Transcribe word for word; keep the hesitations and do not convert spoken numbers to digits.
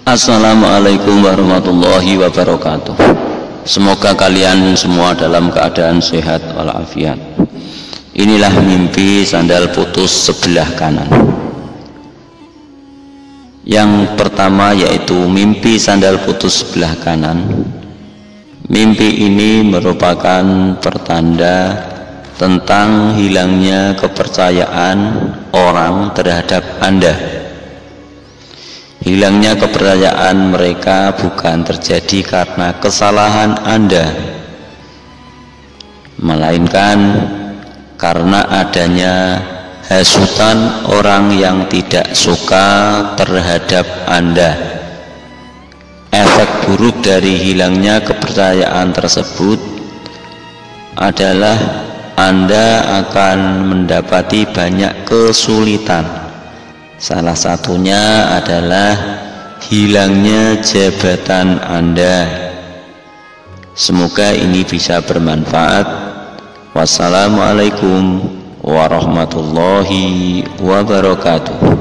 Assalamualaikum warahmatullahi wabarakatuh. Semoga kalian semua dalam keadaan sehat walafiat. Inilah mimpi sandal putus sebelah kanan. Yang pertama yaitu mimpi sandal putus sebelah kanan. Mimpi ini merupakan pertanda tentang hilangnya kepercayaan orang terhadap Anda. Hilangnya kepercayaan mereka bukan terjadi karena kesalahan Anda, melainkan karena adanya hasutan orang yang tidak suka terhadap Anda. Efek buruk dari hilangnya kepercayaan tersebut adalah Anda akan mendapati banyak kesulitan. Salah satunya adalah hilangnya jabatan Anda. Semoga ini bisa bermanfaat. Wassalamualaikum warahmatullahi wabarakatuh.